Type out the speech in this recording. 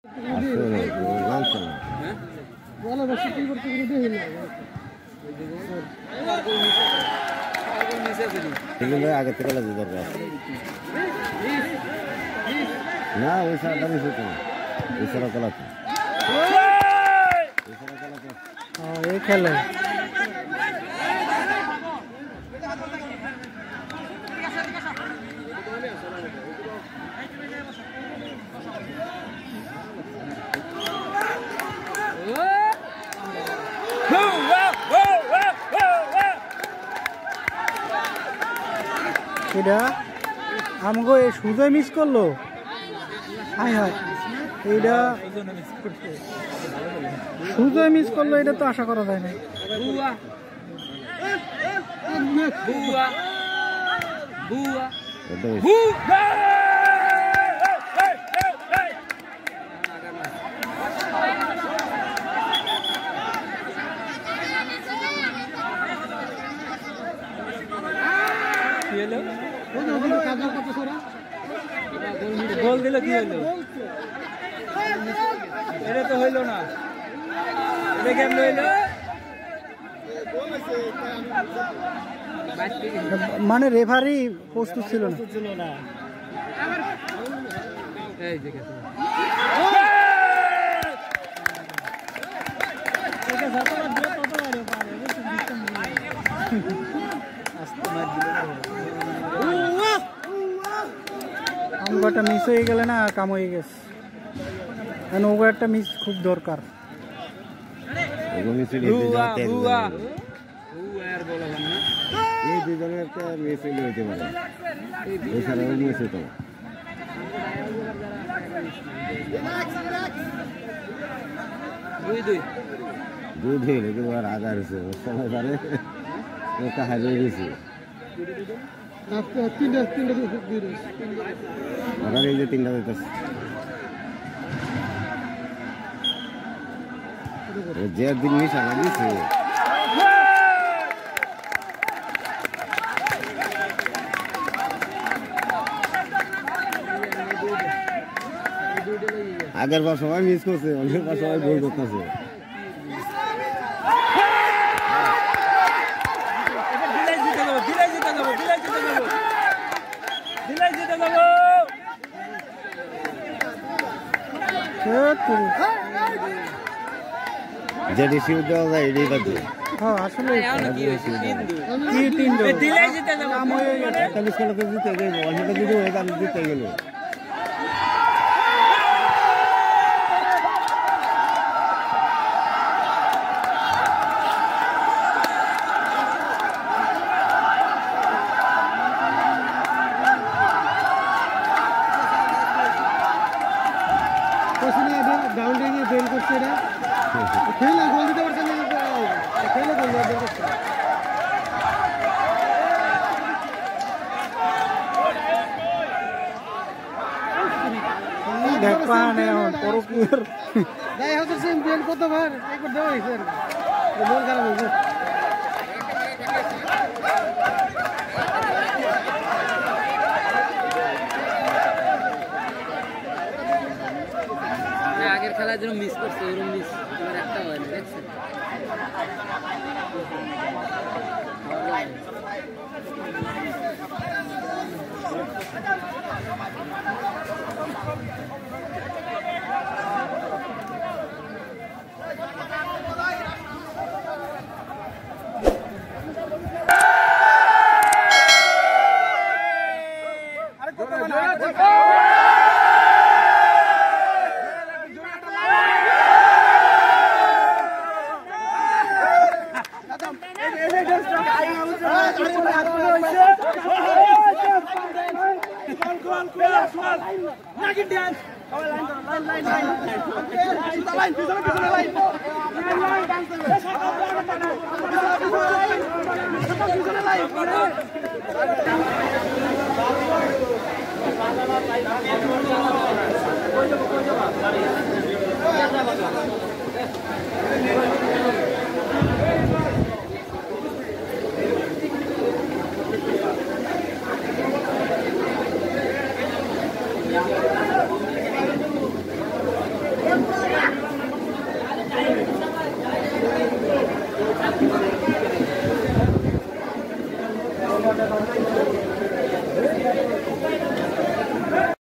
আগে থেকে লাগে দরকার না ওই সারাটা মিস হতো না ওই সারা চালাতো এই খেলে এটা আমাকে সুজয় মিস করলো হাই হাই এইটা সুজয় মিস করলো এটা তো আশা করা যায় না গোল দিল কি হলো এটা তো হইল না এটা কেমন হইল মানে রেফারি প্রস্তুত ছিল না এই যে আমগোটা মিস হয়ে গেলে না কাম হয়ে গেছে কারণ ওগো একটা মিস খুব দরকার এই দুজনের একটা মিস হইতে পারে এছাড়া মিস হতো দুই হইলে কিন্তু আর আগার হয়েছে সময় পারে ওটা হারিয়ে গেছি এই যে তিনটা দিতেছে যে দিন মিশা না দিছে আগের বার সবাই মিস করছে অনেক বার সবাই গোল করতেছে যেটি শিব দেওয়া যায় এটাই বাদ আসলে একটা মিস করলে জিতে গেল অনেকটা যদি হয়ে আমি জিতে গেল কতবার একবার দেওয়া হয়েছে মন খারাপ হয়েছে আগের খেলার জন্য মিস করছে ওরকম মিস একটা হয় না দেখছেন